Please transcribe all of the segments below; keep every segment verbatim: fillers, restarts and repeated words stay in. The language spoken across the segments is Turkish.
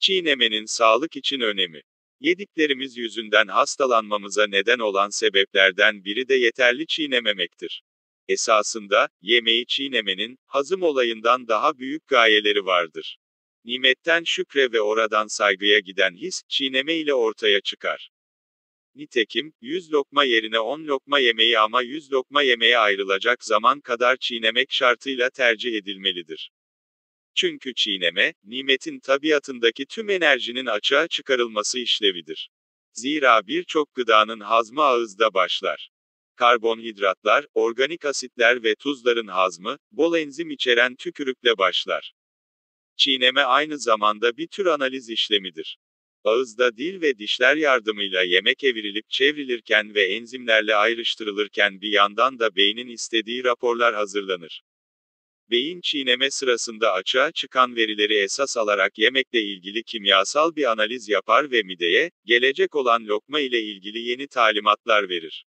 Çiğnemenin sağlık için önemi. Yediklerimiz yüzünden hastalanmamıza neden olan sebeplerden biri de yeterli çiğnememektir. Esasında, yemeği çiğnemenin, hazım olayından daha büyük gayeleri vardır. Nimetten şükre ve oradan saygıya giden his, çiğneme ile ortaya çıkar. Nitekim, yüz lokma yerine on lokma yemeği ama yüz lokma yemeğe ayrılacak zaman kadar çiğnemek şartıyla tercih edilmelidir. Çünkü çiğneme, nimetin tabiatındaki tüm enerjinin açığa çıkarılması işlevidir. Zira birçok gıdanın hazmı ağızda başlar. Karbonhidratlar, organik asitler ve tuzların hazmı, bol enzim içeren tükürükle başlar. Çiğneme aynı zamanda bir tür analiz işlemidir. Ağızda dil ve dişler yardımıyla yemek evrilip çevrilirken ve enzimlerle ayrıştırılırken bir yandan da beynin istediği raporlar hazırlanır. Beyin çiğneme sırasında açığa çıkan verileri esas alarak yemekle ilgili kimyasal bir analiz yapar ve mideye, gelecek olan lokma ile ilgili yeni talimatlar verir.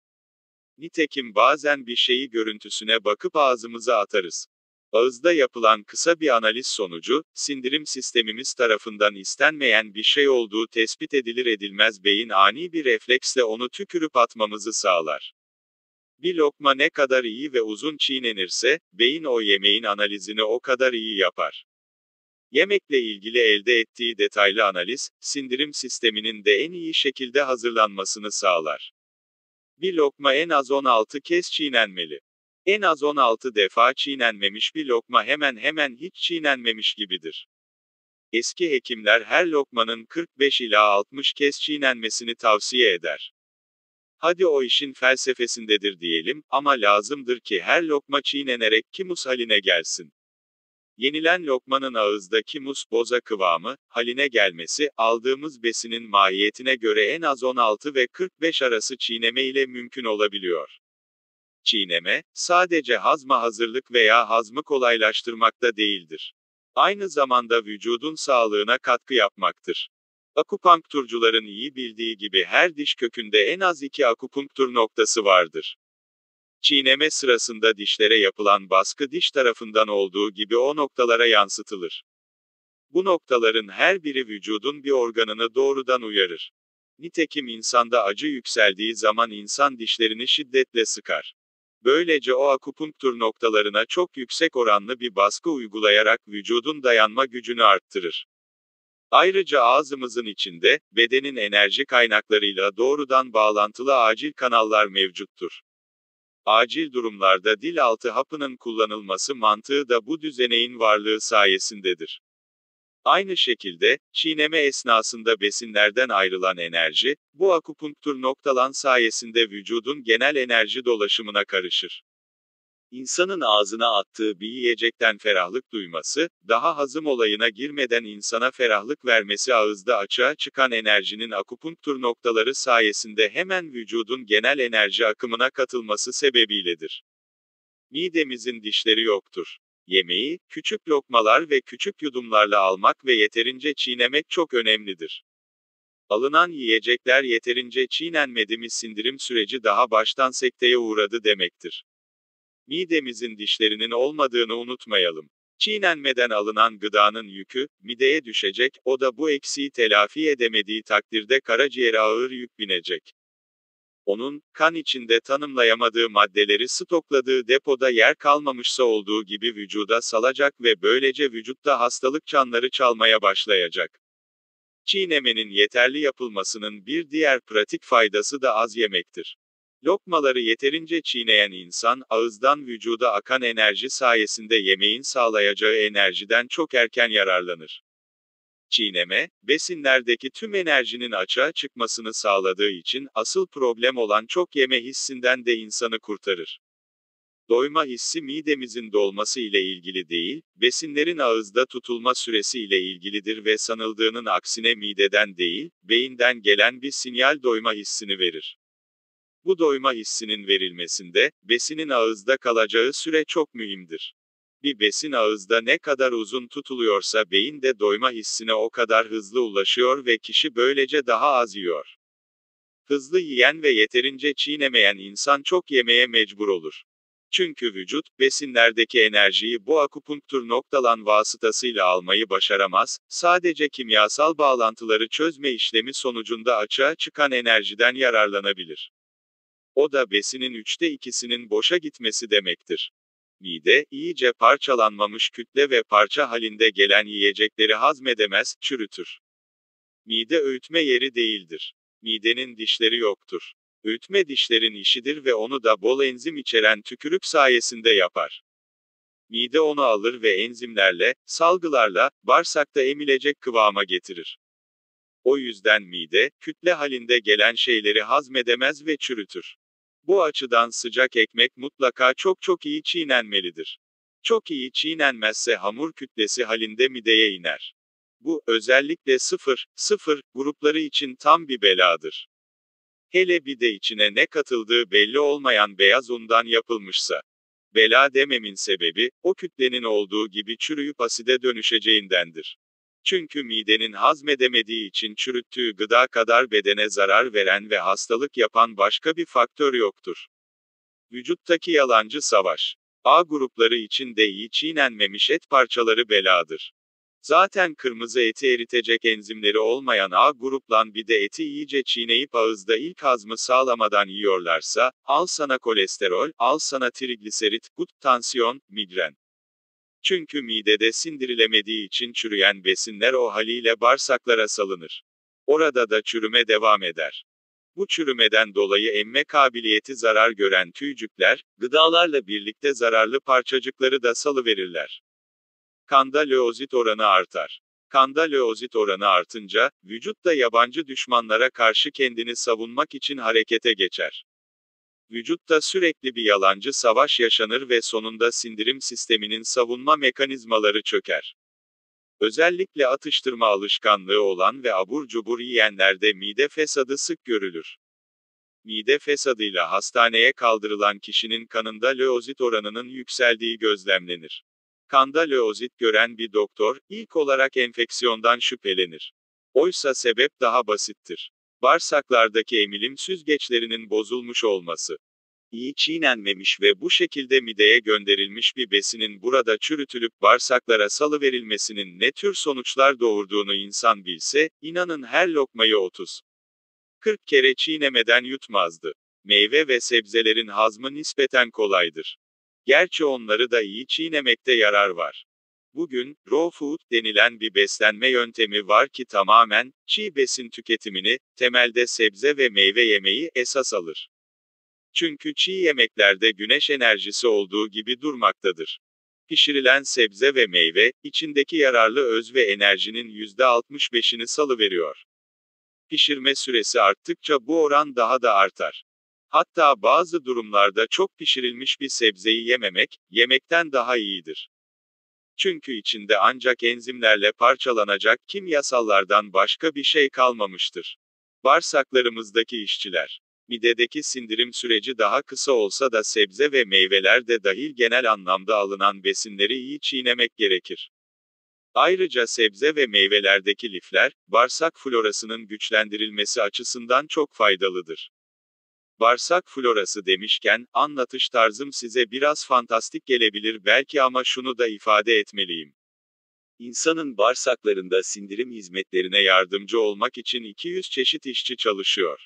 Nitekim bazen bir şeyi görüntüsüne bakıp ağzımıza atarız. Ağızda yapılan kısa bir analiz sonucu, sindirim sistemimiz tarafından istenmeyen bir şey olduğu tespit edilir edilmez beyin ani bir refleksle onu tükürüp atmamızı sağlar. Bir lokma ne kadar iyi ve uzun çiğnenirse, beyin o yemeğin analizini o kadar iyi yapar. Yemekle ilgili elde ettiği detaylı analiz, sindirim sisteminin de en iyi şekilde hazırlanmasını sağlar. Bir lokma en az on altı kez çiğnenmeli. En az on altı defa çiğnenmemiş bir lokma hemen hemen hiç çiğnenmemiş gibidir. Eski hekimler her lokmanın kırk beş ila altmış kez çiğnenmesini tavsiye eder. Hadi o işin felsefesindedir diyelim, ama lazımdır ki her lokma çiğnenerek kimus haline gelsin. Yenilen lokmanın ağızda kimus, boza kıvamı, haline gelmesi, aldığımız besinin mahiyetine göre en az on altı ve kırk beş arası çiğneme ile mümkün olabiliyor. Çiğneme, sadece hazma hazırlık veya hazmı kolaylaştırmakta değildir. Aynı zamanda vücudun sağlığına katkı yapmaktır. Akupunkturcuların iyi bildiği gibi her diş kökünde en az iki akupunktur noktası vardır. Çiğneme sırasında dişlere yapılan baskı diş tarafından olduğu gibi o noktalara yansıtılır. Bu noktaların her biri vücudun bir organını doğrudan uyarır. Nitekim insanda acı yükseldiği zaman insan dişlerini şiddetle sıkar. Böylece o akupunktur noktalarına çok yüksek oranlı bir baskı uygulayarak vücudun dayanma gücünü arttırır. Ayrıca ağzımızın içinde, bedenin enerji kaynaklarıyla doğrudan bağlantılı acil kanallar mevcuttur. Acil durumlarda dil altı hapının kullanılması mantığı da bu düzeneğin varlığı sayesindedir. Aynı şekilde, çiğneme esnasında besinlerden ayrılan enerji, bu akupunktur noktalan sayesinde vücudun genel enerji dolaşımına karışır. İnsanın ağzına attığı bir yiyecekten ferahlık duyması, daha hazım olayına girmeden insana ferahlık vermesi ağızda açığa çıkan enerjinin akupunktur noktaları sayesinde hemen vücudun genel enerji akımına katılması sebebiyledir. Midemizin dişleri yoktur. Yemeği, küçük lokmalar ve küçük yudumlarla almak ve yeterince çiğnemek çok önemlidir. Alınan yiyecekler yeterince çiğnenmedi mi sindirim süreci daha baştan sekteye uğradı demektir. Midemizin dişlerinin olmadığını unutmayalım. Çiğnenmeden alınan gıdanın yükü, mideye düşecek, o da bu eksiği telafi edemediği takdirde karaciğere ağır yük binecek. Onun, kan içinde tanımlayamadığı maddeleri stokladığı depoda yer kalmamışsa olduğu gibi vücuda salacak ve böylece vücutta hastalık çanları çalmaya başlayacak. Çiğnemenin yeterli yapılmasının bir diğer pratik faydası da az yemektir. Lokmaları yeterince çiğneyen insan, ağızdan vücuda akan enerji sayesinde yemeğin sağlayacağı enerjiden çok erken yararlanır. Çiğneme, besinlerdeki tüm enerjinin açığa çıkmasını sağladığı için, asıl problem olan çok yeme hissinden de insanı kurtarır. Doyma hissi midemizin dolması ile ilgili değil, besinlerin ağızda tutulma süresi ile ilgilidir ve sanıldığının aksine mideden değil, beyinden gelen bir sinyal doyma hissini verir. Bu doyma hissinin verilmesinde, besinin ağızda kalacağı süre çok mühimdir. Bir besin ağızda ne kadar uzun tutuluyorsa beyin de doyma hissine o kadar hızlı ulaşıyor ve kişi böylece daha az yiyor. Hızlı yiyen ve yeterince çiğnemeyen insan çok yemeye mecbur olur. Çünkü vücut, besinlerdeki enerjiyi bu akupunktur noktalan vasıtasıyla almayı başaramaz, sadece kimyasal bağlantıları çözme işlemi sonucunda açığa çıkan enerjiden yararlanabilir. O da besinin üçte ikisinin boşa gitmesi demektir. Mide, iyice parçalanmamış kütle ve parça halinde gelen yiyecekleri hazmedemez, çürütür. Mide öğütme yeri değildir. Midenin dişleri yoktur. Öğütme dişlerin işidir ve onu da bol enzim içeren tükürük sayesinde yapar. Mide onu alır ve enzimlerle, salgılarla, bağırsakta emilecek kıvama getirir. O yüzden mide, kütle halinde gelen şeyleri hazmedemez ve çürütür. Bu açıdan sıcak ekmek mutlaka çok çok iyi çiğnenmelidir. Çok iyi çiğnenmezse hamur kütlesi halinde mideye iner. Bu, özellikle sıfır sıfır grupları için tam bir beladır. Hele bir de içine ne katıldığı belli olmayan beyaz undan yapılmışsa. Bela dememin sebebi, o kütlenin olduğu gibi çürüyüp aside dönüşeceğindendir. Çünkü midenin hazmedemediği için çürüttüğü gıda kadar bedene zarar veren ve hastalık yapan başka bir faktör yoktur. Vücuttaki yalancı savaş. A grupları için de iyi çiğnenmemiş et parçaları beladır. Zaten kırmızı eti eritecek enzimleri olmayan A gruplan bir de eti iyice çiğneyip ağızda ilk hazmı sağlamadan yiyorlarsa, al sana kolesterol, al sana trigliserit, gut, tansiyon, migren. Çünkü midede sindirilemediği için çürüyen besinler o haliyle bağırsaklara salınır. Orada da çürüme devam eder. Bu çürümeden dolayı emme kabiliyeti zarar gören tüycükler, gıdalarla birlikte zararlı parçacıkları da salıverirler. Kanda löozit oranı artar. Kanda löozit oranı artınca, vücut da yabancı düşmanlara karşı kendini savunmak için harekete geçer. Vücutta sürekli bir yalancı savaş yaşanır ve sonunda sindirim sisteminin savunma mekanizmaları çöker. Özellikle atıştırma alışkanlığı olan ve abur cubur yiyenlerde mide fesadı sık görülür. Mide fesadıyla hastaneye kaldırılan kişinin kanında löozit oranının yükseldiği gözlemlenir. Kanda löozit gören bir doktor, ilk olarak enfeksiyondan şüphelenir. Oysa sebep daha basittir. Bağırsaklardaki emilim süzgeçlerinin bozulmuş olması. İyi çiğnenmemiş ve bu şekilde mideye gönderilmiş bir besinin burada çürütülüp bağırsaklara salıverilmesinin ne tür sonuçlar doğurduğunu insan bilse, inanın her lokmayı otuz kırk kere çiğnemeden yutmazdı. Meyve ve sebzelerin hazmı nispeten kolaydır. Gerçi onları da iyi çiğnemekte yarar var. Bugün, raw food denilen bir beslenme yöntemi var ki tamamen, çiğ besin tüketimini, temelde sebze ve meyve yemeyi esas alır. Çünkü çiğ yemeklerde güneş enerjisi olduğu gibi durmaktadır. Pişirilen sebze ve meyve, içindeki yararlı öz ve enerjinin yüzde altmış beşini salıveriyor. Pişirme süresi arttıkça bu oran daha da artar. Hatta bazı durumlarda çok pişirilmiş bir sebzeyi yememek, yemekten daha iyidir. Çünkü içinde ancak enzimlerle parçalanacak kimyasallardan başka bir şey kalmamıştır. Bağırsaklarımızdaki işçiler. Midedeki sindirim süreci daha kısa olsa da sebze ve meyveler de dahil genel anlamda alınan besinleri iyi çiğnemek gerekir. Ayrıca sebze ve meyvelerdeki lifler, bağırsak florasının güçlendirilmesi açısından çok faydalıdır. Bağırsak florası demişken, anlatış tarzım size biraz fantastik gelebilir belki ama şunu da ifade etmeliyim. İnsanın bağırsaklarında sindirim hizmetlerine yardımcı olmak için iki yüz çeşit işçi çalışıyor.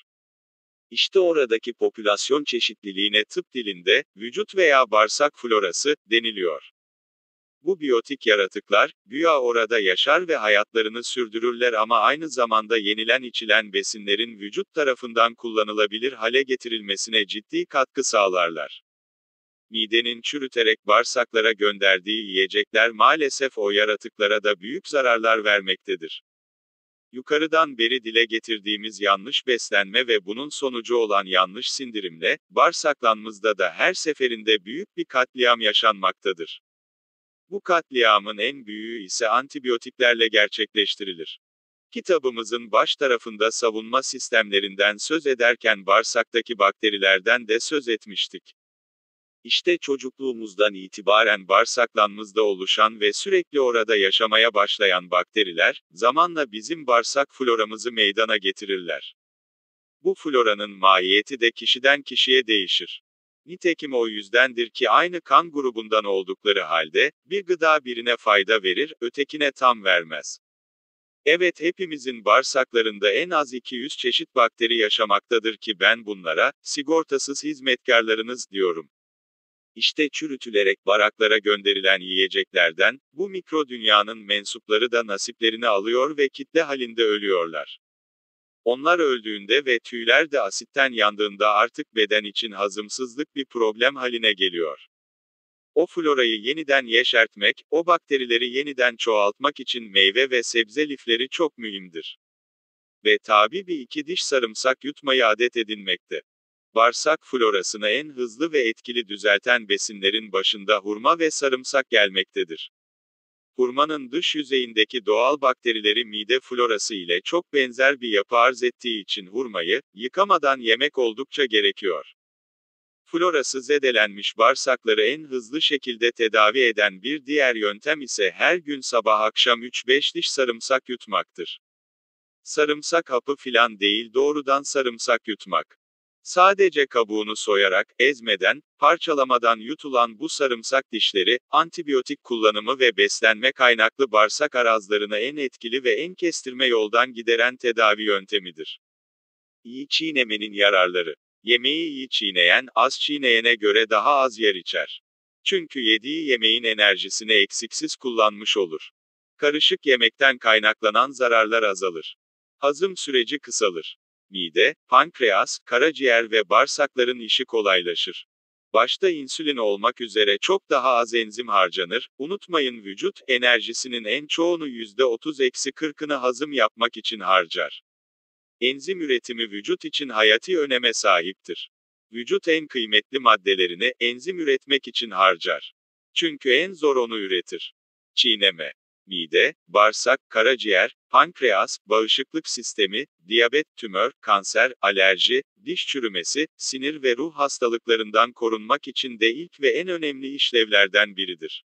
İşte oradaki popülasyon çeşitliliğine tıp dilinde, vücut veya bağırsak florası, deniliyor. Bu biyotik yaratıklar, güya orada yaşar ve hayatlarını sürdürürler ama aynı zamanda yenilen içilen besinlerin vücut tarafından kullanılabilir hale getirilmesine ciddi katkı sağlarlar. Midenin çürüterek bağırsaklara gönderdiği yiyecekler maalesef o yaratıklara da büyük zararlar vermektedir. Yukarıdan beri dile getirdiğimiz yanlış beslenme ve bunun sonucu olan yanlış sindirimle, bağırsaklarımızda da her seferinde büyük bir katliam yaşanmaktadır. Bu katliamın en büyüğü ise antibiyotiklerle gerçekleştirilir. Kitabımızın baş tarafında savunma sistemlerinden söz ederken bağırsaktaki bakterilerden de söz etmiştik. İşte çocukluğumuzdan itibaren bağırsaklarımızda oluşan ve sürekli orada yaşamaya başlayan bakteriler, zamanla bizim bağırsak floramızı meydana getirirler. Bu floranın mahiyeti de kişiden kişiye değişir. Nitekim o yüzdendir ki aynı kan grubundan oldukları halde, bir gıda birine fayda verir, ötekine tam vermez. Evet, hepimizin bağırsaklarında en az iki yüz çeşit bakteri yaşamaktadır ki ben bunlara, sigortasız hizmetkarlarınız diyorum. İşte çürütülerek baraklara gönderilen yiyeceklerden, bu mikro dünyanın mensupları da nasiplerini alıyor ve kitle halinde ölüyorlar. Onlar öldüğünde ve tüyler de asitten yandığında artık beden için hazımsızlık bir problem haline geliyor. O florayı yeniden yeşertmek, o bakterileri yeniden çoğaltmak için meyve ve sebze lifleri çok mühimdir. Ve tabi bir iki diş sarımsak yutmayı adet edinmekte. Bağırsak florasını en hızlı ve etkili düzelten besinlerin başında hurma ve sarımsak gelmektedir. Hurmanın dış yüzeyindeki doğal bakterileri mide florası ile çok benzer bir yapı arz ettiği için hurmayı, yıkamadan yemek oldukça gerekiyor. Florası zedelenmiş bağırsakları en hızlı şekilde tedavi eden bir diğer yöntem ise her gün sabah akşam üç beş diş sarımsak yutmaktır. Sarımsak hapı filan değil, doğrudan sarımsak yutmak. Sadece kabuğunu soyarak, ezmeden, parçalamadan yutulan bu sarımsak dişleri, antibiyotik kullanımı ve beslenme kaynaklı bağırsak arazlarını en etkili ve en kestirme yoldan gideren tedavi yöntemidir. İyi çiğnemenin yararları. Yemeği iyi çiğneyen, az çiğneyene göre daha az yer içer. Çünkü yediği yemeğin enerjisini eksiksiz kullanmış olur. Karışık yemekten kaynaklanan zararlar azalır. Hazım süreci kısalır. Mide, pankreas, karaciğer ve bağırsakların işi kolaylaşır. Başta insülin olmak üzere çok daha az enzim harcanır. Unutmayın, vücut, enerjisinin en çoğunu yüzde otuz kırkını hazım yapmak için harcar. Enzim üretimi vücut için hayati öneme sahiptir. Vücut en kıymetli maddelerini, enzim üretmek için harcar. Çünkü en zor onu üretir. Çiğneme. Mide, bağırsak, karaciğer, pankreas, bağışıklık sistemi, diyabet, tümör, kanser, alerji, diş çürümesi, sinir ve ruh hastalıklarından korunmak için de ilk ve en önemli işlevlerden biridir.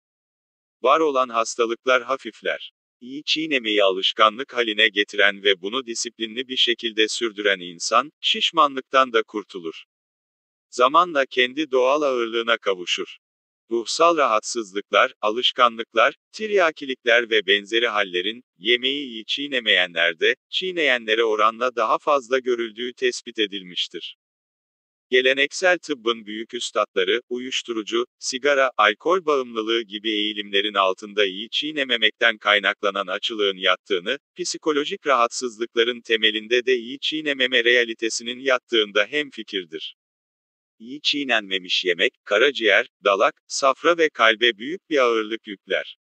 Var olan hastalıklar hafifler. İyi çiğnemeyi alışkanlık haline getiren ve bunu disiplinli bir şekilde sürdüren insan, şişmanlıktan da kurtulur. Zamanla kendi doğal ağırlığına kavuşur. Ruhsal rahatsızlıklar, alışkanlıklar, tiryakilikler ve benzeri hallerin, yemeği iyi çiğnemeyenlerde, çiğneyenlere oranla daha fazla görüldüğü tespit edilmiştir. Geleneksel tıbbın büyük üstatları, uyuşturucu, sigara, alkol bağımlılığı gibi eğilimlerin altında iyi çiğnememekten kaynaklanan açılığın yattığını, psikolojik rahatsızlıkların temelinde de iyi çiğnememe realitesinin yattığında hemfikirdir. İyi çiğnenmemiş yemek, karaciğer, dalak, safra ve kalbe büyük bir ağırlık yükler.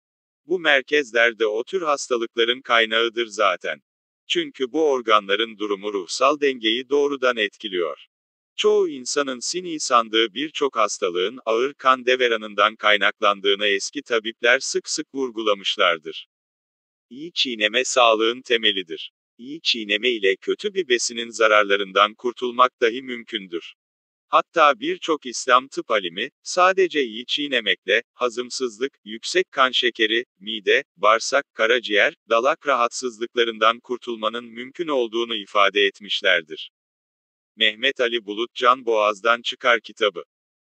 Bu merkezler de o tür hastalıkların kaynağıdır zaten. Çünkü bu organların durumu ruhsal dengeyi doğrudan etkiliyor. Çoğu insanın sini sandığı birçok hastalığın ağır kan deveranından kaynaklandığını eski tabipler sık sık vurgulamışlardır. İyi çiğneme sağlığın temelidir. İyi çiğneme ile kötü bir besinin zararlarından kurtulmak dahi mümkündür. Hatta birçok İslam tıp alimi, sadece iyi çiğnemekle, hazımsızlık, yüksek kan şekeri, mide, bağırsak, karaciğer, dalak rahatsızlıklarından kurtulmanın mümkün olduğunu ifade etmişlerdir. Mehmet Ali Bulut Can Boğaz'dan Çıkar kitabı.